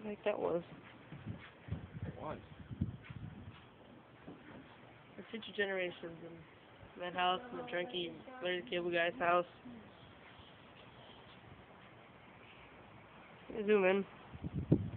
Like that was. It was. The future generations and that house and the drunky Larry the Cable Guy's house. Zoom in.